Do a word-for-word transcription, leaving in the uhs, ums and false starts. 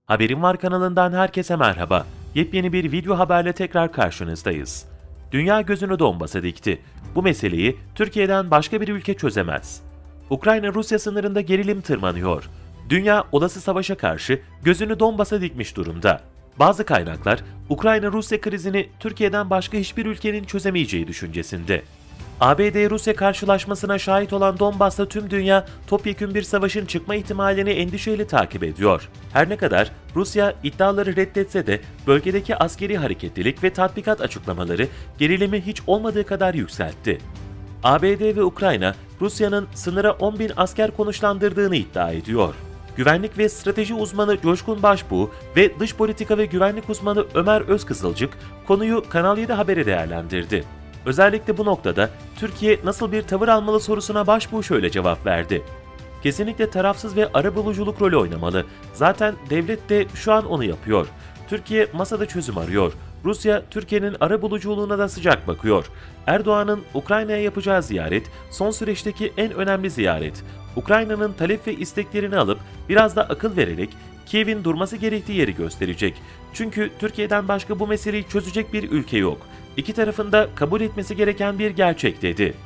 Haberim Var kanalından herkese merhaba. Yepyeni bir video haberle tekrar karşınızdayız. Dünya gözünü Donbas'a dikti. Bu meseleyi Türkiye'den başka bir ülke çözemez. Ukrayna-Rusya sınırında gerilim tırmanıyor. Dünya olası savaşa karşı gözünü Donbas'a dikmiş durumda. Bazı kaynaklar Ukrayna-Rusya krizini Türkiye'den başka hiçbir ülkenin çözemeyeceği düşüncesinde. A B D-Rusya karşılaşmasına şahit olan Donbas'ta tüm dünya topyekün bir savaşın çıkma ihtimalini endişeyle takip ediyor. Her ne kadar Rusya iddiaları reddetse de bölgedeki askeri hareketlilik ve tatbikat açıklamaları gerilimi hiç olmadığı kadar yükseltti. A B D ve Ukrayna, Rusya'nın sınıra on bin asker konuşlandırdığını iddia ediyor. Güvenlik ve strateji uzmanı Coşkun Başbuğ ve dış politika ve güvenlik uzmanı Ömer Özkızılcık konuyu Kanal yedi Haber'e değerlendirdi. Özellikle bu noktada Türkiye nasıl bir tavır almalı sorusuna Başbuğ şöyle cevap verdi. Kesinlikle tarafsız ve arabuluculuk rolü oynamalı. Zaten devlet de şu an onu yapıyor. Türkiye masada çözüm arıyor. Rusya, Türkiye'nin arabuluculuğuna da sıcak bakıyor. Erdoğan'ın Ukrayna'ya yapacağı ziyaret, son süreçteki en önemli ziyaret. Ukrayna'nın talep ve isteklerini alıp biraz da akıl vererek Kiev'in durması gerektiği yeri gösterecek. Çünkü Türkiye'den başka bu meseleyi çözecek bir ülke yok. İki tarafın da kabul etmesi gereken bir gerçek dedi.